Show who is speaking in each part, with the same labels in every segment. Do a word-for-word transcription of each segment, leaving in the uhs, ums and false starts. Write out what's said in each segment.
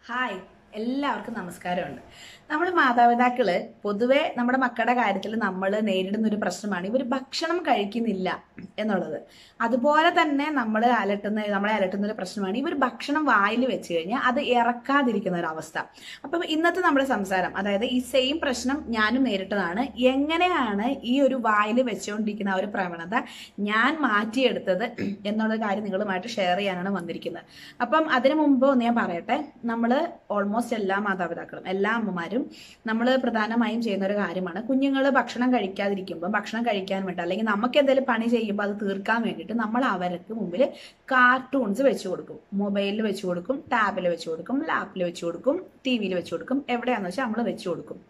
Speaker 1: Hi, എല്ലാവർക്കും നമസ്കാരമുണ്ട്. നമ്മൾ മാതാപിതാക്കള് പൊതുവെ നമ്മുടെ മക്കളുടെ കാര്യത്തിൽ നമ്മൾ നേരിടുന്ന ഒരു പ്രശ്നമാണ് ഇവർ ഭക്ഷണം കഴിക്കുന്നില്ല എന്നുള്ളത്. അതുപോലെ തന്നെ നമ്മൾ അലട്ടുന്ന നമ്മളെ അലട്ടുന്ന ഒരു പ്രശ്നമാണ് ഇവർ ഭക്ഷണം വായിൽ വെച്ച് കഴിഞ്ഞാൽ അത് ഇറക്കാതിരിക്കുന്ന ഒരു അവസ്ഥ. അപ്പം ഇന്നത്തെ നമ്മുടെ സംസാരം, അതായത് ഈ സെയിം പ്രശ്നം ഞാനും നേരിട്ടതാണ്. എങ്ങനെയാണ് ഈ ഒരു വായിൽ വെച്ചുകൊണ്ടിരിക്കുന്ന ആ ഒരു പ്രവണത ഞാൻ മാറ്റിയെടുത്തത് എന്നുള്ള കാര്യം നിങ്ങളുമായിട്ട് ഷെയർ ചെയ്യാനാണ് വന്നിരിക്കുന്നത്. അപ്പം അതിനു മുമ്പ് ഒന്ന് ഞാൻ പറയട്ടെ, നമ്മൾ ഓൾമോസ്റ്റ് എല്ലാ മാതാപിതാക്കളും എല്ലാ അമ്മമാരും നമ്മൾ പ്രധാനമായും ചെയ്യുന്ന ഒരു കാര്യമാണ്, കുഞ്ഞുങ്ങൾ ഭക്ഷണം കഴിക്കാതിരിക്കുമ്പോൾ ഭക്ഷണം കഴിക്കാൻ വേണ്ടി അല്ലെങ്കിൽ നമുക്ക് എന്തെങ്കിലും പണി ചെയ്യുമ്പോൾ അത് തീർക്കാൻ വേണ്ടിയിട്ട് നമ്മൾ അവർക്ക് മുമ്പിൽ കാർട്ടൂൺസ് വെച്ച് കൊടുക്കും. മൊബൈലിൽ വെച്ച് കൊടുക്കും, ടാബിൽ വെച്ച് കൊടുക്കും, ലാപ്പിൽ വെച്ച് കൊടുക്കും, ടി വിയിൽ വെച്ച് കൊടുക്കും, എവിടെയാണെന്ന് വെച്ചാൽ നമ്മൾ വെച്ച് കൊടുക്കും.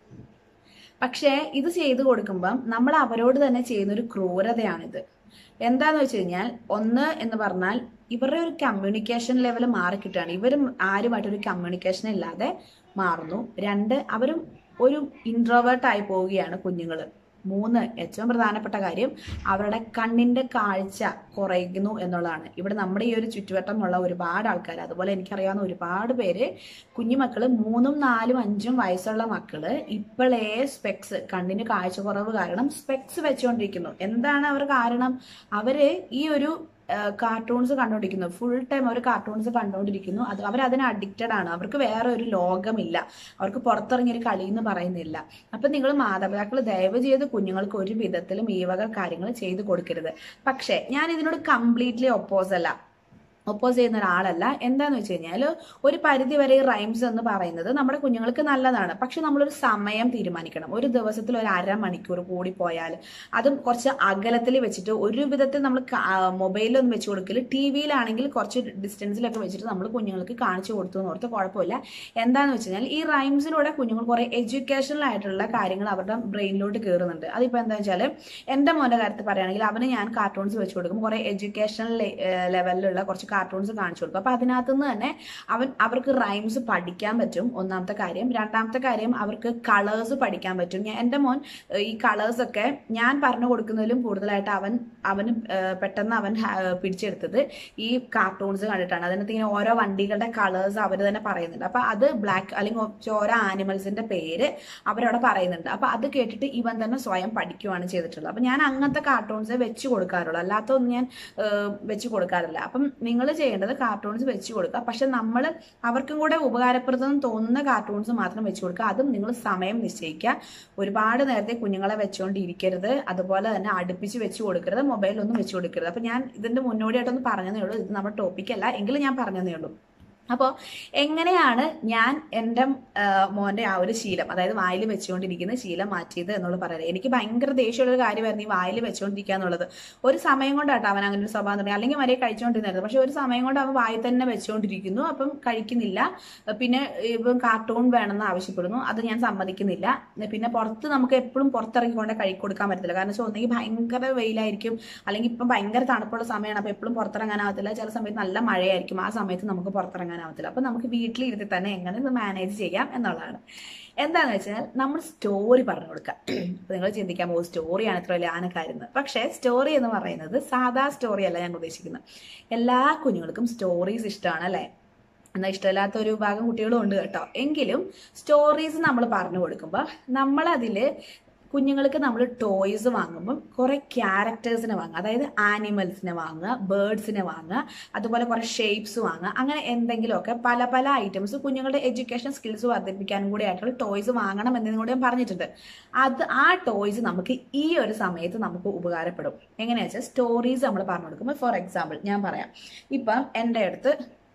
Speaker 1: പക്ഷേ ഇത് ചെയ്തു കൊടുക്കുമ്പം നമ്മൾ അവരോട് തന്നെ ചെയ്യുന്ന ഒരു ക്രൂരതയാണിത്. എന്താന്ന് വെച്ച് കഴിഞ്ഞാൽ, ഒന്ന് എന്ന് പറഞ്ഞാൽ ഇവരുടെ ഒരു കമ്മ്യൂണിക്കേഷൻ ലെവൽ മാറിക്കിട്ടാണ്. ഇവരും ആരുമായിട്ടൊരു കമ്മ്യൂണിക്കേഷൻ ഇല്ലാതെ മാറുന്നു. രണ്ട്, അവരും ഒരു ഇൻട്രോവേർട്ടായി പോവുകയാണ് കുഞ്ഞുങ്ങൾ. മൂന്ന്, ഏറ്റവും പ്രധാനപ്പെട്ട കാര്യം അവരുടെ കണ്ണിന്റെ കാഴ്ച കുറയുന്നു എന്നുള്ളതാണ്. ഇവിടെ നമ്മുടെ ഈ ഒരു ചുറ്റുവട്ടമുള്ള ഒരുപാട് ആൾക്കാർ, അതുപോലെ എനിക്കറിയാവുന്ന ഒരുപാട് പേര് കുഞ്ഞുമക്കള് മൂന്നും നാലും അഞ്ചും വയസ്സുള്ള മക്കള് ഇപ്പോഴേ സ്പെക്സ്, കണ്ണിന് കാഴ്ച കുറവ് കാരണം സ്പെക്സ് വെച്ചുകൊണ്ടിരിക്കുന്നു. എന്താണ് അവർ കാരണം? അവര് ഈ ഒരു കാർട്ടൂൺസ് കണ്ടുകൊണ്ടിരിക്കുന്നു, ഫുൾ ടൈം അവർ കാർട്ടൂൺസ് കണ്ടുകൊണ്ടിരിക്കുന്നു. അത് അവർ അതിന് അഡിക്റ്റഡ് ആണ്. അവർക്ക് വേറെ ഒരു ലോകമില്ല, അവർക്ക് പുറത്തിറങ്ങിയൊരു കളി എന്ന് പറയുന്നില്ല. അപ്പം നിങ്ങൾ മാതാപിതാക്കൾ ദയവ് ചെയ്ത് കുഞ്ഞുങ്ങൾക്ക് ഒരു വിധത്തിലും ഈ വക കാര്യങ്ങൾ ചെയ്തു കൊടുക്കരുത്. പക്ഷേ ഞാൻ ഇതിനോട് കംപ്ലീറ്റ്ലി ഒപ്പോസ് അല്ല ഒപ്പോസ് ചെയ്യുന്ന ഒരാളല്ല. എന്താന്ന് വെച്ച് കഴിഞ്ഞാൽ, ഒരു പരിധി വരെ ഈ റൈംസ് എന്ന് പറയുന്നത് നമ്മുടെ കുഞ്ഞുങ്ങൾക്ക് നല്ലതാണ്. പക്ഷെ നമ്മളൊരു സമയം തീരുമാനിക്കണം. ഒരു ദിവസത്തിൽ ഒരു അരമണിക്കൂർ കൂടി പോയാൽ, അതും കുറച്ച് അകലത്തിൽ വെച്ചിട്ട്, ഒരു വിധത്തിൽ നമ്മൾ മൊബൈലൊന്നും വെച്ച് കൊടുക്കല്, ടി വിയിലാണെങ്കിൽ കുറച്ച് ഡിസ്റ്റൻസിലൊക്കെ വെച്ചിട്ട് നമ്മൾ കുഞ്ഞുങ്ങൾക്ക് കാണിച്ചു കൊടുത്തു എന്ന് ഓർത്ത് കുഴപ്പമില്ല. എന്താന്ന് വെച്ച് കഴിഞ്ഞാൽ, ഈ റൈംസിലൂടെ കുഞ്ഞുങ്ങൾ കുറെ എഡ്യൂക്കേഷണൽ ആയിട്ടുള്ള കാര്യങ്ങൾ അവരുടെ ബ്രെയിനിലോട്ട് കയറുന്നുണ്ട്. അതിപ്പോൾ എന്താ വെച്ചാൽ, എൻ്റെ മോൻ്റെ കാര്യത്തിൽ പറയുകയാണെങ്കിൽ അവന് ഞാൻ കാർട്ടൂൺസ് വെച്ച് കൊടുക്കും, കുറെ എഡ്യൂക്കേഷണൽ ലെവലിലുള്ള കുറച്ച് കാർട്ടൂൺസ് കാണിച്ചു കൊടുക്കും. അപ്പൊ അതിനകത്ത് നിന്ന് തന്നെ അവൻ അവർക്ക് റൈംസ് പഠിക്കാൻ പറ്റും, ഒന്നാമത്തെ കാര്യം. രണ്ടാമത്തെ കാര്യം, അവർക്ക് കളേഴ്സ് പഠിക്കാൻ പറ്റും. എൻ്റെ മോൻ ഈ കളേഴ്സ് ഒക്കെ ഞാൻ പറഞ്ഞു കൊടുക്കുന്നതിലും കൂടുതലായിട്ട് അവൻ അവന് പെട്ടെന്ന് അവൻ പിടിച്ചെടുത്തത് ഈ കാർട്ടൂൺസ് കണ്ടിട്ടാണ്. അതിനകത്ത് ഇങ്ങനെ ഓരോ വണ്ടികളുടെ കളേഴ്സ് അവർ തന്നെ പറയുന്നുണ്ട്. അപ്പൊ അത് ബ്ലാക്ക് അല്ലെങ്കിൽ ഓരോ ആനിമൽസിന്റെ പേര് അവരവിടെ പറയുന്നുണ്ട്. അപ്പൊ അത് കേട്ടിട്ട് ഇവൻ തന്നെ സ്വയം പഠിക്കുകയാണ് ചെയ്തിട്ടുള്ളത്. അപ്പൊ ഞാൻ അങ്ങനത്തെ കാർട്ടൂൺസ് വെച്ച് കൊടുക്കാറുള്ളൂ, അല്ലാത്തൊന്നും ഞാൻ വെച്ച് കൊടുക്കാറില്ല. അപ്പം നിങ്ങൾ ചെയ്യേണ്ടത് കാർട്ടൂൺസ് വെച്ച് കൊടുക്കുക. പക്ഷെ നമ്മൾ അവർക്കും കൂടെ ഉപകാരപ്രദം തോന്നുന്ന കാർട്ടൂൺസ് മാത്രം വെച്ച് കൊടുക്കുക. അതും നിങ്ങൾ സമയം നിശ്ചയിക്കുക. ഒരുപാട് നേരത്തെ കുഞ്ഞുങ്ങളെ വെച്ചുകൊണ്ടിരിക്കരുത്. അതുപോലെ തന്നെ അടുപ്പിച്ച് വെച്ച് കൊടുക്കരുത്, മൊബൈലൊന്നും വെച്ച് കൊടുക്കരുത്. അപ്പൊ ഞാൻ ഇതിന്റെ മുന്നോടിയായിട്ടൊന്ന് പറഞ്ഞതേ ഉള്ളൂ, ഇത് നമ്മുടെ ടോപ്പിക് അല്ല, എങ്കിലും ഞാൻ പറഞ്ഞതേ ഉള്ളൂ. അപ്പോൾ എങ്ങനെയാണ് ഞാൻ എൻ്റെ മോൻ്റെ ആ ഒരു ശീലം, അതായത് വായിൽ വെച്ചുകൊണ്ടിരിക്കുന്ന ശീലം മാറ്റിയത് എന്നുള്ളത് പറയുന്നത്. എനിക്ക് ഭയങ്കര ദേഷ്യമുള്ളൊരു കാര്യമായിരുന്നു ഈ വായിൽ വെച്ചുകൊണ്ടിരിക്കുക എന്നുള്ളത്. ഒരു സമയം കൊണ്ടാട്ടോ അവൻ അങ്ങനെ ഒരു സ്വഭാവം തുടങ്ങി. അല്ലെങ്കിൽ വരെ കഴിച്ചുകൊണ്ടിരുന്നത്, പക്ഷെ ഒരു സമയം കൊണ്ട് അവൻ വായിൽ തന്നെ വെച്ചുകൊണ്ടിരിക്കുന്നു. അപ്പം കഴിക്കുന്നില്ല. പിന്നെ ഇപ്പം കാർട്ടൂൺ വേണമെന്ന് ആവശ്യപ്പെടുന്നു, അത് ഞാൻ സമ്മതിക്കുന്നില്ല. പിന്നെ പുറത്ത് നമുക്ക് എപ്പോഴും പുറത്തിറങ്ങിക്കൊണ്ട് കഴി കൊടുക്കാൻ പറ്റത്തില്ല. കാരണം വെച്ചാൽ ഒന്നെങ്കിൽ ഭയങ്കര വെയിലായിരിക്കും, അല്ലെങ്കിൽ ഇപ്പം ഭയങ്കര തണുപ്പുള്ള സമയമാണ്. അപ്പോൾ എപ്പോഴും പുറത്തിറങ്ങാനാവത്തില്ല. ചില സമയത്ത് നല്ല മഴയായിരിക്കും, ആ സമയത്ത് നമുക്ക് പുറത്തിറങ്ങാൻ ആവത്തില്ല. അപ്പൊ നമുക്ക് വീട്ടിലിരുത്തി തന്നെ എങ്ങനെ ഇത് മാനേജ് ചെയ്യാം എന്നുള്ളതാണ്. എന്താന്ന് വെച്ചാൽ, നമ്മൾ സ്റ്റോറി പറഞ്ഞു കൊടുക്കാം. അപ്പൊ നിങ്ങൾ ചിന്തിക്കാൻ പോകും, സ്റ്റോറിയാണ് ഇത്ര വലിയ ആനക്കാരുന്ന്. പക്ഷെ സ്റ്റോറി എന്ന് പറയുന്നത് സാധാ സ്റ്റോറി അല്ല ഞാൻ ഉദ്ദേശിക്കുന്നത്. എല്ലാ കുഞ്ഞുങ്ങൾക്കും സ്റ്റോറീസ് ഇഷ്ടമാണ് അല്ലെ? എന്നാൽ ഇഷ്ടമില്ലാത്ത ഒരു വിഭാഗം കുട്ടികളും ഉണ്ട് കേട്ടോ. എങ്കിലും സ്റ്റോറീസ് നമ്മൾ പറഞ്ഞു കൊടുക്കുമ്പോൾ നമ്മളതില് കുഞ്ഞുങ്ങൾക്ക് നമ്മൾ ടോയ്സ് വാങ്ങുമ്പോൾ കുറെ ക്യാരക്ടേഴ്സിനെ വാങ്ങുക, അതായത് ആനിമൽസിനെ വാങ്ങുക, ബേർഡ്സിനെ വാങ്ങുക, അതുപോലെ കുറെ ഷേപ്സ് വാങ്ങുക. അങ്ങനെ എന്തെങ്കിലുമൊക്കെ പല പല ഐറ്റംസ് കുഞ്ഞുങ്ങളുടെ എഡ്യൂക്കേഷൻ സ്കിൽസ് വർദ്ധിപ്പിക്കാനും കൂടി ആയിട്ടുള്ള ടോയ്സ് വാങ്ങണം എന്നതിനും കൂടി ഞാൻ പറഞ്ഞിട്ടുണ്ട്. അത് ആ ടോയ്സ് നമുക്ക് ഈ ഒരു സമയത്ത് നമുക്ക് ഉപകാരപ്പെടും. എങ്ങനെയാ വെച്ചാൽ, സ്റ്റോറീസ് നമ്മൾ പറഞ്ഞു കൊടുക്കുമ്പോൾ, ഫോർ എക്സാമ്പിൾ ഞാൻ പറയാം. ഇപ്പം എൻ്റെ അടുത്ത്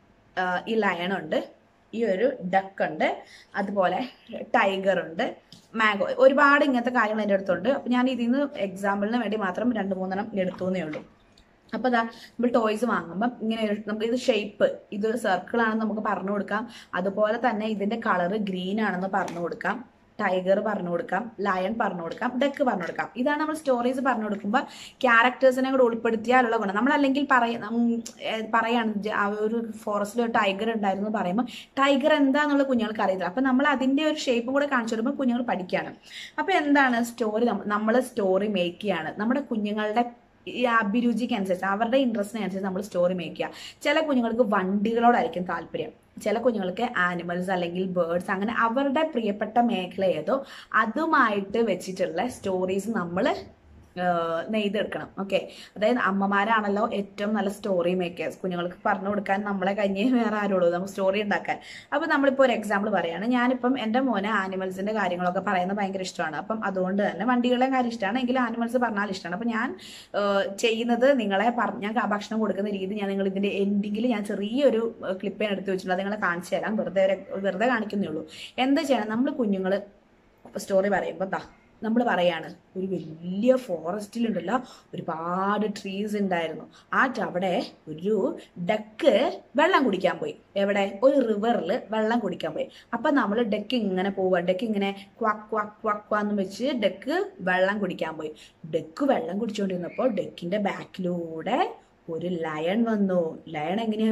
Speaker 1: ഈ ലയൺ ഉണ്ട്, ഈ ഒരു ഡക്ക് ഉണ്ട്, അതുപോലെ ടൈഗർ ഉണ്ട്, മാംഗോ, ഒരുപാട് ഇങ്ങനത്തെ കാര്യങ്ങൾ എൻ്റെ അടുത്തുണ്ട്. അപ്പൊ ഞാൻ ഇതിൽ നിന്ന് എക്സാമ്പിളിന് വേണ്ടി മാത്രം രണ്ട് മൂന്നെണ്ണം എടുത്തുന്നേ ഉള്ളൂ. അപ്പൊ ഇതാ നമ്മൾ ടോയ്സ് വാങ്ങുമ്പോൾ ഇങ്ങനെ നമുക്ക് ഇത് ഷേപ്പ്, ഇത് സർക്കിൾ ആണെന്ന് നമുക്ക് പറഞ്ഞു കൊടുക്കാം. അതുപോലെ തന്നെ ഇതിന്റെ കളറ് ഗ്രീൻ ആണെന്ന് പറഞ്ഞു കൊടുക്കാം. ടൈഗർ പറഞ്ഞു കൊടുക്കാം, ലയൺ പറഞ്ഞു കൊടുക്കാം, ഡക്ക് പറഞ്ഞു കൊടുക്കാം. ഇതാണ് നമ്മൾ സ്റ്റോറീസ് പറഞ്ഞു കൊടുക്കുമ്പോൾ ക്യാരക്ടേഴ്സിനെ കൂടെ ഉൾപ്പെടുത്തിയാലുള്ള ഗുണം. നമ്മൾ അല്ലെങ്കിൽ പറയ പറയാണ് ആ ഒരു ഫോറസ്റ്റിൽ ഒരു ടൈഗർ ഉണ്ടായിരുന്നു എന്ന് പറയുമ്പോൾ ടൈഗർ എന്താന്നുള്ള കുഞ്ഞുങ്ങൾക്ക് അറിയില്ല. അപ്പൊ നമ്മൾ അതിന്റെ ഒരു ഷേപ്പും കൂടെ കാണിച്ചു വരുമ്പോൾ കുഞ്ഞുങ്ങൾ പഠിക്കുകയാണ്. അപ്പൊ എന്താണ് സ്റ്റോറി, നമ്മൾ സ്റ്റോറി മേക്ക് ചെയ്യാണ് നമ്മുടെ കുഞ്ഞുങ്ങളുടെ ഈ അഭിരുചിക്ക് അനുസരിച്ച് അവരുടെ ഇൻട്രസ്റ്റിന് അനുസരിച്ച് നമ്മൾ സ്റ്റോറി മേക്ക് ചെയ്യുക. ചില കുഞ്ഞുങ്ങൾക്ക് വണ്ടികളോടായിരിക്കും താല്പര്യം, ചില കുഞ്ഞുങ്ങൾക്ക് ആനിമൽസ് അല്ലെങ്കിൽ ബേർഡ്സ് അങ്ങനെ അവരുടെ പ്രിയപ്പെട്ട മേഖല ഏതോ അതുമായിട്ട് വെച്ചിട്ടുള്ള സ്റ്റോറീസ് നമ്മൾ നെയ്തെടുക്കണം. ഓക്കെ, അതായത് അമ്മമാരാണല്ലോ ഏറ്റവും നല്ല സ്റ്റോറി മേക്കേഴ്സ്. കുഞ്ഞുങ്ങൾക്ക് പറഞ്ഞു കൊടുക്കാൻ നമ്മളെ കഴിഞ്ഞേ വേറെ ആരോളൂ നമുക്ക് സ്റ്റോറി ഉണ്ടാക്കാൻ. അപ്പം നമ്മളിപ്പോൾ ഒരു എക്സാമ്പിൾ പറയുകയാണ്, ഞാനിപ്പം എൻ്റെ മോനെ ആനിമൽസിൻ്റെ കാര്യങ്ങളൊക്കെ പറയുന്നത് ഭയങ്കര ഇഷ്ടമാണ്. അപ്പം അതുകൊണ്ട് തന്നെ വണ്ടികളെ കാര്യം ഇഷ്ടമാണ്, എങ്കിലും ആനിമൽസ് പറഞ്ഞാൽ ഇഷ്ടമാണ്. അപ്പം ഞാൻ ചെയ്യുന്നത് നിങ്ങളെ പറഞ്ഞ ഞാൻ ഭക്ഷണം കൊടുക്കുന്ന രീതി ഞാൻ നിങ്ങൾ ഇതിൻ്റെ എൻഡിങ്ങിൽ ഞാൻ ചെറിയൊരു ക്ലിപ്പേൻ എടുത്ത് വെച്ചിട്ടുണ്ട്, അത് നിങ്ങളെ കാണിച്ചു തരാം. വെറുതെ വെറുതെ കാണിക്കുന്നേ ഉള്ളൂ. എന്താ ചെയ്യണം, നമ്മൾ കുഞ്ഞുങ്ങൾ സ്റ്റോറി പറയുമ്പോൾ ദാ നമ്മൾ പറയാണ് ഒരു വലിയ ഫോറസ്റ്റിലുണ്ടല്ലോ ഒരുപാട് ട്രീസ് ഉണ്ടായിരുന്നു. ആ അവിടെ ഒരു ഡക്ക് വെള്ളം കുടിക്കാൻ പോയി. എവിടെ? ഒരു റിവറിൽ വെള്ളം കുടിക്കാൻ പോയി. അപ്പൊ നമ്മൾ ഡക്ക് ഇങ്ങനെ പോവുക, ഡക്ക് ഇങ്ങനെ ക്വാക്ക് ക്വാക്ക് ക്വാക്ക് ക്വാന്ന് വെച്ച് ഡക്ക് വെള്ളം കുടിക്കാൻ പോയി. ഡക്ക് വെള്ളം കുടിച്ചുകൊണ്ടിരുന്നപ്പോൾ ഡക്കിന്റെ ബാക്കിലൂടെ ഒരു ലയൺ വന്നു. ലയൺ എങ്ങനെയാ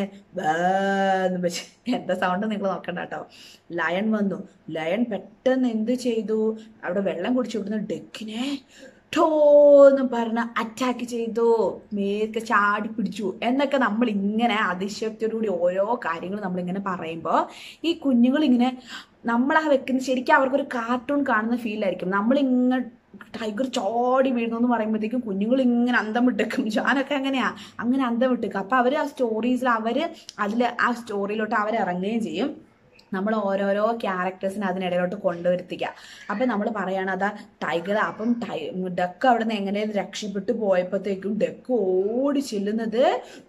Speaker 1: വരുന്നത്? വെച്ച് എന്താ സൗണ്ട് നിങ്ങൾ നോക്കണ്ട കേട്ടോ. ലയൺ വന്നു. ലയൺ പെട്ടെന്ന് എന്ത് ചെയ്തു? അവിടെ വെള്ളം കുടിച്ചുകൊണ്ടിരുന്ന ഡക്കിനെ ടോന്ന് പറഞ്ഞ അറ്റാക്ക് ചെയ്തു, മേൽക്ക് ചാടി പിടിച്ചു എന്നൊക്കെ നമ്മൾ ഇങ്ങനെ അതിശയത്തോടുകൂടി ഓരോ കാര്യങ്ങൾ നമ്മളിങ്ങനെ പറയുമ്പോൾ ഈ കുഞ്ഞുങ്ങൾ ഇങ്ങനെ നമ്മളാ വെക്കുന്ന ശരിക്കും അവർക്കൊരു കാർട്ടൂൺ കാണുന്ന ഫീലായിരിക്കും. നമ്മളിങ്ങനെ ടൈഗർ ചോടി വീഴുന്നു എന്ന് പറയുമ്പോഴത്തേക്കും കുഞ്ഞുങ്ങൾ ഇങ്ങനെ അന്തം വിട്ടേക്കും. ഞാനൊക്കെ അങ്ങനെയാ, അങ്ങനെ അന്തം വിട്ടേക്കും. അപ്പൊ അവര് ആ സ്റ്റോറീസിൽ അവര് അതിൽ ആ സ്റ്റോറിയിലോട്ട് അവരിറങ്ങുകയും ചെയ്യും. നമ്മൾ ഓരോരോ ക്യാരക്ടേഴ്സിനെ അതിനിടയിലോട്ട് കൊണ്ടുവരുത്തിക്കുക. അപ്പം നമ്മൾ പറയാണ് അതാ ടൈഗർ. അപ്പം ടൈ ഡക്ക് അവിടെ നിന്ന് എങ്ങനെ രക്ഷപ്പെട്ടു പോയപ്പോഴത്തേക്കും ഡക്ക് ഓടി ചെല്ലുന്നത്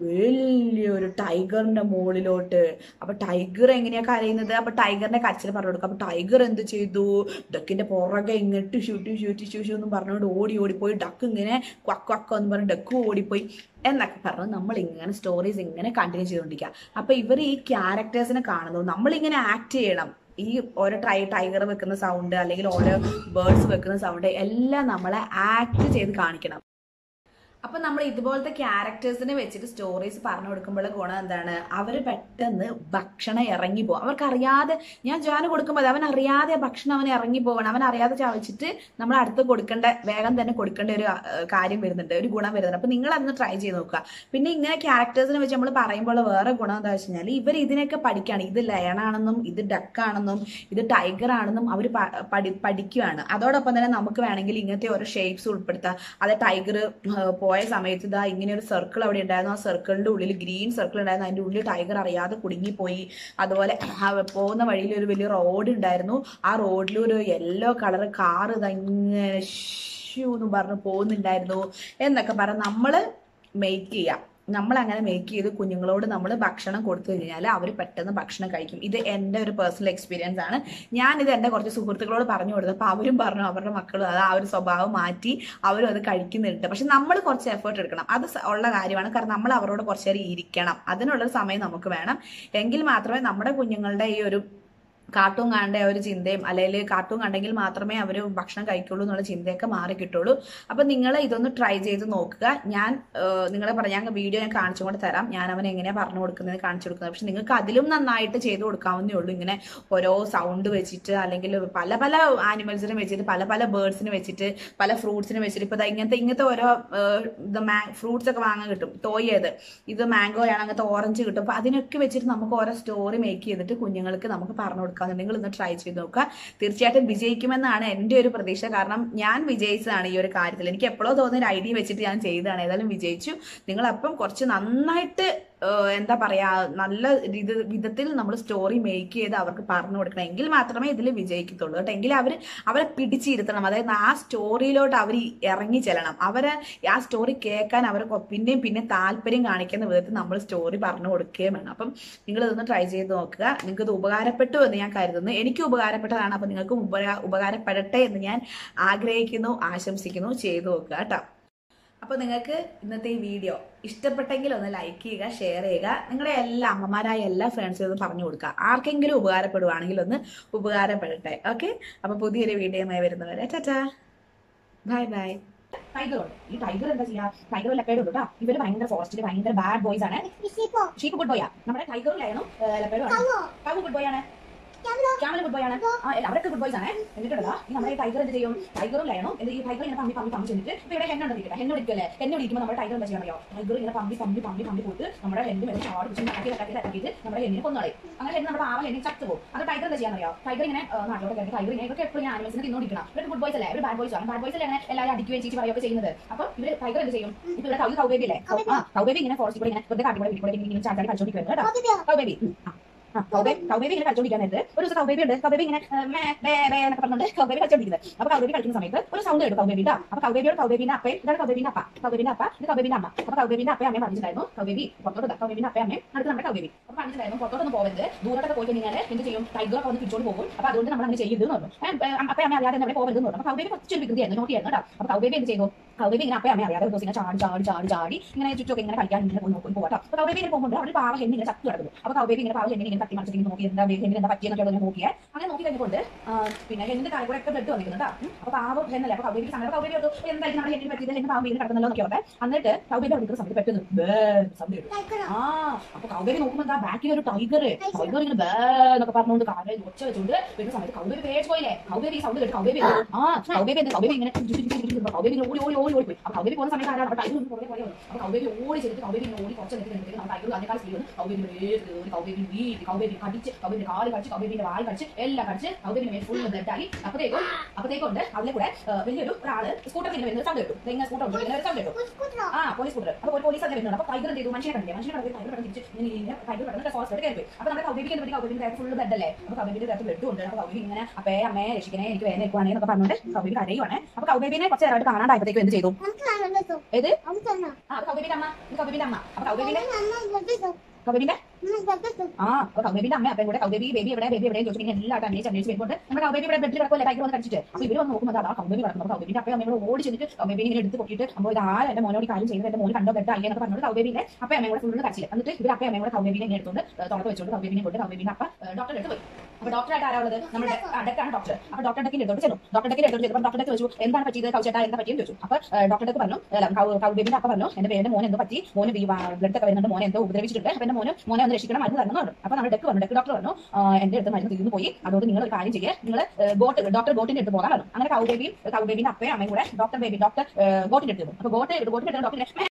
Speaker 1: വലിയൊരു ടൈഗറിന്റെ മുകളിലോട്ട്. അപ്പൊ ടൈഗർ എങ്ങനെയാ കരയുന്നത്? അപ്പൊ ടൈഗറിന്റെ കരച്ചിൽ പറഞ്ഞു കൊടുക്കും. അപ്പൊ ടൈഗർ എന്ത് ചെയ്തു? ഡക്കിന്റെ പുറകെ ഇങ്ങോട്ട് ഷൂട്ടി ഷൂട്ടി ഷൂഷു എന്നും പറഞ്ഞുകൊണ്ട് ഓടി ഓടിപ്പോയി. ഡക്ക് ഇങ്ങനെ ക്വക്ക് ക്വക്ക് എന്ന് പറഞ്ഞ് ഡക്ക് ഓടിപ്പോയി എന്നൊക്കെ പറഞ്ഞു നമ്മൾ ഇങ്ങനെ സ്റ്റോറീസ് ഇങ്ങനെ കണ്ടിന്യൂ ചെയ്തുകൊണ്ടിരിക്കുക. അപ്പൊ ഇവർ ഈ ക്യാരക്ടേഴ്സിനെ കാണുന്നു, നമ്മളിങ്ങനെ ആക്ട് ചെയ്യണം. ഈ ഓരോ ടൈ ടൈഗർ വെക്കുന്ന സൗണ്ട് അല്ലെങ്കിൽ ഓരോ ബേർഡ്സ് വെക്കുന്ന സൗണ്ട് എല്ലാം നമ്മളെ ആക്ട് ചെയ്ത് കാണിക്കണം. അപ്പൊ നമ്മൾ ഇതുപോലത്തെ ക്യാരക്ടേഴ്സിനെ വെച്ചിട്ട് സ്റ്റോറീസ് പറഞ്ഞു കൊടുക്കുമ്പോൾ ഗുണം എന്താണ്? അവർ പെട്ടെന്ന് ഭക്ഷണം ഇറങ്ങി പോകും. അവർക്കറിയാതെ ഞാൻ ജോന് കൊടുക്കുമ്പോൾ അവൻ അറിയാതെ ഭക്ഷണം അവൻ ഇറങ്ങി പോകണം. അവൻ അറിയാതെ ചവച്ചിട്ട് നമ്മൾ അടുത്ത് കൊടുക്കേണ്ട വേഗം തന്നെ കൊടുക്കേണ്ട ഒരു കാര്യം വരുന്നുണ്ട്, ഒരു ഗുണം വരുന്നുണ്ട്. അപ്പൊ നിങ്ങൾ അതൊന്ന് ട്രൈ ചെയ്ത് നോക്കുക. പിന്നെ ഇങ്ങനെ ക്യാരക്ടേഴ്സിനെ വെച്ച് നമ്മൾ പറയുമ്പോൾ വേറെ ഗുണം എന്താ വെച്ച് കഴിഞ്ഞാൽ ഇവർ ഇതിനൊക്കെ പഠിക്കുകയാണ്. ഇത് ലയണാണെന്നും ഇത് ഡക്കാണെന്നും ഇത് ടൈഗർ ആണെന്നും അവർ പഠി പഠിക്കുകയാണ്. അതോടൊപ്പം തന്നെ നമുക്ക് വേണമെങ്കിൽ ഇങ്ങനത്തെ ഓരോ ഷേപ്സ് ഉൾപ്പെടുത്താം. അത് ടൈഗർ പോയ സമയത്ത് ഇതാ ഇങ്ങനെ ഒരു സർക്കിൾ അവിടെ ഉണ്ടായിരുന്നു. ആ സർക്കിളിന്റെ ഉള്ളിൽ ഗ്രീൻ സർക്കിൾ ഉണ്ടായിരുന്നു. അതിന്റെ ഉള്ളിൽ ടൈഗർ അറിയാതെ കുടുങ്ങിപ്പോയി. അതുപോലെ പോകുന്ന വഴിയിൽ ഒരു വലിയ റോഡ് ഉണ്ടായിരുന്നു. ആ റോഡിൽ ഒരു യെല്ലോ കളർ കാറ് ഇങ്ങനെ ഷൂ എന്ന് പറഞ്ഞ് പോകുന്നുണ്ടായിരുന്നു എന്നൊക്കെ പറഞ്ഞ് നമ്മള് മേക്ക് ചെയ്യാം. നമ്മൾ അങ്ങനെ മേക്ക് ചെയ്ത് കുഞ്ഞുങ്ങളോട് നമ്മൾ ഭക്ഷണം കൊടുത്തു കഴിഞ്ഞാൽ അവർ പെട്ടെന്ന് ഭക്ഷണം കഴിക്കും. ഇത് എൻ്റെ ഒരു പേഴ്സണൽ എക്സ്പീരിയൻസ് ആണ്. ഞാനിത് എൻ്റെ കുറച്ച് സുഹൃത്തുക്കളോട് പറഞ്ഞു കൊടുത്തു. അപ്പോൾ അവരും പറഞ്ഞു അവരുടെ മക്കളും അത് ആ ഒരു സ്വഭാവം മാറ്റി അവരും അത് കഴിക്കുന്നുണ്ട്. പക്ഷെ നമ്മൾ കുറച്ച് എഫേർട്ട് എടുക്കണം. അത് ഉള്ള കാര്യമാണ്. കാരണം നമ്മൾ അവരോട് കുറച്ച് നേരം ഇരിക്കണം. അതിനുള്ളൊരു സമയം നമുക്ക് വേണം. എങ്കിൽ മാത്രമേ നമ്മുടെ കുഞ്ഞുങ്ങളുടെ ഈ ഒരു കാർട്ടൂൺ കാണേണ്ട ഒരു ചിന്തയും അല്ലെങ്കിൽ കാർട്ടൂൺ കണ്ടെങ്കിൽ മാത്രമേ അവർ ഭക്ഷണം കഴിക്കുള്ളൂ എന്നുള്ള ചിന്തയൊക്കെ മാറി കിട്ടുള്ളൂ. അപ്പം നിങ്ങൾ ഇതൊന്ന് ട്രൈ ചെയ്ത് നോക്കുക. ഞാൻ നിങ്ങളെ പറഞ്ഞ ഞാൻ വീഡിയോ ഞാൻ കാണിച്ചുകൊണ്ട് തരാം. ഞാൻ അവൻ എങ്ങനെയാണ് പറഞ്ഞു കൊടുക്കുന്നത് കാണിച്ചു കൊടുക്കുന്നത്. പക്ഷെ നിങ്ങൾക്ക് അതിലും നന്നായിട്ട് ചെയ്ത് കൊടുക്കാവുന്നേ ഉള്ളൂ. ഇങ്ങനെ ഓരോ സൗണ്ട് വെച്ചിട്ട് അല്ലെങ്കിൽ പല പല ആനിമൽസിനെ വെച്ചിട്ട് പല പല ബേർഡ്സിനെ വെച്ചിട്ട് പല ഫ്രൂട്ട്സിനെ വെച്ചിട്ട് ഇപ്പൊ ഇങ്ങനത്തെ ഇങ്ങനത്തെ ഓരോ ഫ്രൂട്ട്സ് ഒക്കെ വാങ്ങാൻ കിട്ടും. ടോയ് ചെയ്ത് ഇത് മാംഗോ ആണ്, അങ്ങനത്തെ ഓറഞ്ച് കിട്ടും. അപ്പൊ അതിനൊക്കെ വെച്ചിട്ട് നമുക്ക് ഓരോ സ്റ്റോറി മേക്ക് ചെയ്തിട്ട് കുഞ്ഞുങ്ങൾക്ക് നമുക്ക് പറഞ്ഞു കൊടുക്കാം. നിങ്ങൾ ഇന്ന് ട്രൈ ചെയ്ത് നോക്കുക. തീർച്ചയായിട്ടും വിജയിക്കുമെന്നാണ് എൻ്റെ ഒരു പ്രതീക്ഷ. കാരണം ഞാൻ വിജയിച്ചതാണ് ഈ ഒരു കാര്യത്തിൽ. എനിക്ക് എപ്പോഴോ തോന്നിയ ഒരു ഐഡിയ വെച്ചിട്ട് ഞാൻ ചെയ്തതാണ്. ഏതായാലും വിജയിച്ചു. നിങ്ങളപ്പം കുറച്ച് നന്നായിട്ട് എന്താ പറയാ നല്ല വിധത്തിൽ നമ്മൾ സ്റ്റോറി മേക്ക് ചെയ്ത് അവർക്ക് പറഞ്ഞു കൊടുക്കണം. എങ്കിൽ മാത്രമേ ഇതിൽ വിജയിക്കത്തുള്ളൂ കേട്ടോ. എങ്കിൽ അവർ അവരെ പിടിച്ചിരുത്തണം. അതായത് ആ സ്റ്റോറിയിലോട്ട് അവർ ഇറങ്ങി ചെല്ലണം. അവരെ ആ സ്റ്റോറി കേൾക്കാൻ അവർക്ക് പിന്നെയും പിന്നെ താല്പര്യം കാണിക്കുന്ന വിധത്തിൽ നമ്മൾ സ്റ്റോറി പറഞ്ഞു കൊടുക്കുകയും വേണം. അപ്പം നിങ്ങൾ ഇതൊന്ന് ട്രൈ ചെയ്ത് നോക്കുക. നിങ്ങൾക്ക് ഇത് ഉപകാരപ്പെട്ടു എന്ന് ഞാൻ കരുതുന്നു. എനിക്ക് ഉപകാരപ്പെട്ടതാണ്. അപ്പം നിങ്ങൾക്കും ഉപകാര ഉപകാരപ്പെടട്ടെ എന്ന് ഞാൻ ആഗ്രഹിക്കുന്നു, ആശംസിക്കുന്നു. ചെയ്തു നോക്കുക കേട്ടോ. അപ്പോൾ നിങ്ങൾക്ക് ഇന്നത്തെ ഈ വീഡിയോ ഇഷ്ടപ്പെട്ടെങ്കിൽ ഒന്ന് ലൈക്ക് ചെയ്യുക, ഷെയർ ചെയ്യുക. നിങ്ങളുടെ എല്ലാ അമ്മമാരായ എല്ലാ ഫ്രണ്ട്സിനും ഒന്ന് പറഞ്ഞു കൊടുക്കുക. ആർക്കെങ്കിലും ഉപകാരപ്പെടുവാണെങ്കിൽ ഒന്ന് ഉപകാരപ്പെടട്ടെ. ഓക്കെ, അപ്പോൾ പുതിയൊരു വീഡിയോയുമായി വരുന്നവരെ ടാറ്റാ, ബൈ ബൈ. ടൈഗർ ഈ ടൈഗർ എന്താ ചെയ്യാ? ടൈഗർ ലെപ്പേഡ് ഉണ്ട് കേട്ടോ. ഇവര് ഭയങ്കര ഫോറസ്റ്റിൽ ഭയങ്കര ബാഡ് ബോയ്സ് ആണ്. ഷീപ്പ് ഗുഡ് ബോയാ. നമ്മുടെ ടൈഗറും ലയണും ലെപ്പേഡും ആണ്. കൗ ഗുഡ് ബോയ് ആണ്. ക്യാമൽ ഗുഡ് ബോയ് ആണ്. അവരൊക്കെ ഗുഡ് ബോയ്സ് ആണ്. എന്നിട്ടുള്ളതാ ഈ നമ്മുടെ ടൈഗർ എന്ത് ചെയ്യും? ടൈഗറും ലയണും ഈ ടൈഗർ ഇങ്ങനെ പമ്പി പമ്പി പമ്പി ചെന്നിട്ട് ഇപ്പൊ ഇവിടെ ഹെണ്ണ ഉണ്ടെങ്കിൽ ഹെണ്ണ ഒടിക്കല്ലേ, ഹെണ്ണ ഒടിക്കുമ്പോൾ നമ്മുടെ ടൈഗർ എന്താ ചെയ്യാറിയോ? ടൈഗർ ഇങ്ങനെ പമ്പി പമ്പി പമ്പി പമ്പി പോയിട്ട് നമ്മുടെ ഹെണ്ണി വരെ ചാടി പിടിച്ച് തട്ടി തട്ടി തട്ടിയിട്ട് നമ്മുടെ ഹെണ്ണിനെ കൊന്നുകളയും. അങ്ങനെ ഹെണ്ണ നമ്മുടെ ആവ ഹെണ്ണി ചത്തു പോകും. അത് ടൈഗർ എന്താ ചെയ്യാറിയോ? ടൈഗർ ഇങ്ങനെ നാട്ടിലോട്ട് കയറി ടൈഗർ ഇങ്ങനെ ഇവർക്ക് എപ്പോഴും ആനിമൽസിനെ തിന്നോടിക്കണം. ഇവർക്ക് ഗുഡ് ബോയ്സ് അല്ലേ, ഒരു ബാഡ് ബോയ്സ് ആണ്. ബാഡ് ബോയ്സ് അല്ലേ അങ്ങനെ എല്ലാവരും അടിക്കുകയും ചീച്ചി പറയുകയൊക്കെ ചെയ്യുന്നത്. അപ്പൊ ഇവര് ടൈഗർ എന്ത് ചെയ്യും? ഇപ്പൊ ഇവിടെ കൗ കൗബേബി അല്ലേ, കൗബേബി ഇങ്ങനെ ഫോറസ്റ്റ് കൂടെ ഇങ്ങനെ വെറുതെ കാട്ടി കൂടെ വീട്ടിൽ ഇങ്ങനെ ചാടി കളിച്ചോണ്ടിരിക്കുന്നത് കേട്ടോ. കൗബേബി കൗബേബി ഇങ്ങനെ കളിച്ചോണ്ടിരിക്കാൻ നേരത്ത് ഒരു ദിവസം കൗബേബി ഉണ്ട്. കൗബേബി ഇങ്ങനെ എന്നൊക്കെ പറഞ്ഞുകൊണ്ട് കൗബേബി കളിച്ചോണ്ടിരിക്കുന്നത്. അപ്പൊ കൗബേബി കളിക്കുന്ന സമയത്ത് ഒരു സൗണ്ട് കേട്ടു കൗബേബിന്റെ. അപ്പൊ കൗബേബിയോട് കൗബേബിന്റെ അപ്പയും ഇതാണ് കൗബേബിന്റെ അപ്പ, കൗബേബിന്റെ അപ്പ ഇത് കൗബേബിന്റെ അമ്മ. അപ്പൊ കൗബേബിന്റെ അപ്പയും അമ്മയും പറഞ്ഞിട്ടുണ്ടായിരുന്നു കൗബേബി പുറത്തോട്ട്, കൗബേബിന്റെ അപ്പയും അമ്മയും അടുത്ത് നമ്മുടെ കൗബേബി. അപ്പൊ പറഞ്ഞിട്ടുണ്ടായിരുന്നു പുറത്തോട്ടൊന്നും പോകരുത്, ദൂരോട്ടൊക്കെ പോയി കഴിഞ്ഞാൽ എന്ത് ചെയ്യും? ടൈഗറൊക്കെ വന്ന് പിടിച്ചോണ്ട് പോകും. അപ്പൊ അതുകൊണ്ട് നമ്മൾ അങ്ങനെ ചെയ്യരുതെന്ന് പറഞ്ഞു. അപ്പയും അമ്മ അറിയാതെ അവിടെ പോകരുതെന്ന് പറഞ്ഞു. അപ്പൊ കൗബേബി കുറച്ചൊരു വികൃതിയായിരുന്നു, നോക്കിയായിരുന്നു കേട്ടോ. അപ്പൊ കൗബേബി എന്ത് ചെയ്തു? കൗബേബി ഇങ്ങനെ അപ്പയും അമ്മ അറിയാതെ ഒരു ദിവസം ഇങ്ങനെ ചാടി ചാടി ചാടി ചാടി ഇങ്ങനെ ചുറ്റൊക്കെ ഇങ്ങനെ കളിക്കാൻ ഇങ്ങനെ പോയി നോക്കും പോകാം. അപ്പൊ കൗബേബി ഇങ്ങനെ പോകുമ്പോൾ അവിടെ പാവ ഹെണ്ണി ഇങ്ങനെ ചത്തു കിടക്കുന്നു. അപ്പൊ കൗബേബി ഇങ്ങനെ പാവ ഹെണ്ണി ഇങ്ങനെ തട്ടി മറിച്ചിട്ട് നോക്കി എന്താ ഹെണ്ണി എന്താ പറ്റിയെന്നൊക്കെ ഉള്ളത് നോക്കിയാൽ അങ്ങനെ നോക്കി കഴിഞ്ഞുകൊണ്ട് പിന്നെ ഹെണ്ണിന്റെ കാര്യം കൂടെ ഒക്കെ ബ്ലഡ് വന്നിട്ടുണ്ട്. അപ്പൊ പാവം ഹെണ്ണല്ലേ. അപ്പൊ കൗബേബി സമയം കൗബേബി എന്തായാലും നമ്മുടെ ഹെണ്ണിന് പറ്റിയത് ഹെണ്ണി പാവം വീണ് കിടക്കുന്നല്ലോ നോക്കിയോട്ടെ. എന്നിട്ട് കൗബേബി അവിടെ സമയത്ത് പെട്ടെന്ന് സൗണ്ട് കേട്ടു. ആ അപ്പൊ കൗബേബി നോക്കുമ്പോൾ എന്താ ബാക്കിൽ ഒരു ടൈഗർ ടൈഗർ ഇങ്ങനെ ബേ എന്നൊക്കെ പറഞ്ഞുകൊണ്ട് കാര്യം ഒച്ച വെച്ചുകൊണ്ട് വരുന്ന സമയത്ത് കൗബേബി പേച്ച് പോയില്ലേ. കൗബേബി ഈ സൗണ്ട് കേട്ട് കൗബേബി ആ കൗബേബി എന്ത് കൗബേബി ഇങ്ങനെ കൗബേബി ഓടി ഓടി ഓടി ഓടി പോയി. അപ്പൊ കൗബേബി പോകുന്ന സമയത്ത് ആരാണ് ടൈഗർ പുറകെ പുറകെ വന്നു. അപ്പൊ കൗബേബി ഓടി ചെയ്തിട്ട് കൗബേബി ഓടി കുറച്ച് നേരത്തേക്ക് നമ്മുടെ ടൈഗർ അതിനേക്കാൾ സ്പീഡ് വന്നു. കൗബേബി കൗബേബി വീട്ടി കൗബേബി കടിച്ച് കൗബേബി കാല് കടിച്ച് കൗബേബിന്റെ വാൽ കടിച്ച് എല്ലാം കടിച്ച് കൗബേബിന്റെ മേൽ ഫുൾ ബ്ലഡ് ആയി. അപ്പോഴേക്കും അപ്പോഴത്തേക്കുണ്ട് അതിലെ കൂടെ വലിയൊരു ഒരാള് സ്കൂട്ടർ ഇങ്ങനെ വരുന്ന സൗണ്ട് കേട്ടു. ഇങ്ങനെ സ്കൂട്ടർ ഇങ്ങനെ സൗണ്ട് കേട്ടു. ആ പോലീസ് സ്കൂട്ടർ. അപ്പൊ ഒരു പോലീസ് അതിൽ വരുന്നുണ്ട്. അപ്പൊ ടൈഗർ എന്ത് ചെയ്തു? മനുഷ്യനെ കണ്ടില്ല. മനുഷ്യനെ കണ്ടിട്ട് ടൈഗർ കണ്ടു തിരിച്ച് ഇങ്ങനെ ടൈഗർ കണ്ടിട്ട് ഫോറസ്റ്റ് കയറി പോയി. അപ്പൊ നമ്മുടെ കൗബേബിക്ക് എന്ത് പറ്റി? കൗബേബിന്റെ ഫുൾ ബ്ലഡ് അല്ലേ. അപ്പൊ കൗബേബിന്റെ ദേഹത്ത് ബ്ലഡ് ഉണ്ട്. അപ്പൊ കൗബേബി ഇങ്ങനെ അപ്പേ അമ്മയെ രക്ഷിക്കണേ, എനിക്ക് വേദന എടുക്കുവാണേ എന്നൊക്കെ പറഞ്ഞുകൊണ്ട് കൗബേബി കരയുവാണ്. അപ്പൊ കൗബേബിനെ കുറച്ച് നേരമായിട്ട് കാണാണ്ടായപ്പോഴത്തേക്കും എന്ത് ചെയ്തു? ഏത് ആ കൗബേബിന്റെ അമ്മ കൗബേബിന്റെ അമ്മ അപ്പൊ കൗബേബിന്റെ കൗബേബിന്റെ ആ അപ്പൊ കൗബേബിന്റെ അമ്മ അപ്പം കൂടെ കൗബേബി ബേബി എവിടെ ബേബി എവിടെ ചോദിച്ചു എല്ലാവരും അന്വേഷിച്ച് അന്വേഷിച്ച് വരുമ്പോൾ നമ്മുടെ കൗബേബി ഇവിടെ ബെഡിൽ കിടക്കുമല്ലേ ടൈഗർ വന്ന് കടിച്ചിട്ട്. അപ്പൊ ഇവര് വന്ന് നോക്കുമ്പോൾ അതാ കൗബേബി കിടക്കുന്നത്. കൗബേബിന്റെ അപ്പം അമ്മയോട് ഓടി ചെന്നിട്ട് കൗബേബി ഇങ്ങനെ എടുത്ത് പൊട്ടിയിട്ട് അപ്പോൾ ഇത് ആരും എന്റെ മോനോട് കാര്യം ചെയ്യുന്നത് എന്റെ മോന് കണ്ടോ ബെഡ് ആയി എന്നൊക്കെ പറഞ്ഞുകൊണ്ട് കൗബേബിന്റെ അപ്പം അമ്മയും കൂടെ ഫുള്ള് കടിച്ചില്ല. എന്നിട്ട് ഇവർ അപ്പം അമ്മയും കൂടെ കൗബേബിനെ ഇങ്ങനെ എടുത്തുകൊണ്ട് തുറത്ത് വെച്ചുകൊണ്ട് കൗബേബിനെ കൊണ്ട് കൗബേബിന്റെ അപ്പ ഡോക്ടറെ അടുത്ത് പോയി. അപ്പൊ ഡോക്ടറായിട്ട് ആരാ ഉള്ളത്? നമ്മുടെ ഡെക്കാണ് ഡോക്ടർ. അപ്പൊ ഡോക്ടർ ഡെക്കിന്റെ എടുത്തോട്ട് ചെന്നു. ഡോക്ടർ ഡെക്കിന്റെ എടുത്തോട്ട് ചെന്നപ്പോൾ ഡോക്ടർ ചോദിച്ചു എന്താണ് പറ്റിയത് കൗച്ചേട്ടാ എന്താ പറ്റിയെന്ന് ചോദിച്ചു. അപ്പൊ ഡോക്ടർ ഡെക്ക് പറഞ്ഞു കൗബേബിന്റെ അപ്പ പറഞ്ഞു എന്റെ പേരുടെ മോനെ എന്തോ പറ്റി, മോന് ബ്ലഡ് ഒക്കെ വരുന്നുണ്ട്, മോനെ എന്തോ ഉപദ്രവിച്ചിട്ടുണ്ട്, അപ്പൊ എന്റെ മോന് മോനെ ഒന്ന് രക്ഷിക്കണം മരുന്ന് തരണം പറഞ്ഞു. അപ്പൊ നമ്മുടെ ഡെക്ക് പറഞ്ഞു ഡെക്ക് ഡോക്ടർ പറഞ്ഞു എന്റെ അടുത്ത് മരുന്ന് തീർന്നു പോയി, അതുകൊണ്ട് നിങ്ങൾ ഒരു കാര്യം ചെയ്യുക, നിങ്ങൾ ഗോട്ട് ഡോക്ടർ ഗോട്ടിന്റെ അടുത്ത് പോകാൻ പറഞ്ഞു. അങ്ങനെ കൗബേബിയും കൗബേബിന്റെ അപ്പയും അമ്മയും കൂടെ ഡോക്ടർ ബേബി ഡോക്ടർ ഗോട്ടിന്റെ അടുത്ത്. അപ്പൊ ഗോട്ട് ഗോട്ടിന്റെ അടുത്ത് ഡോക്ടർ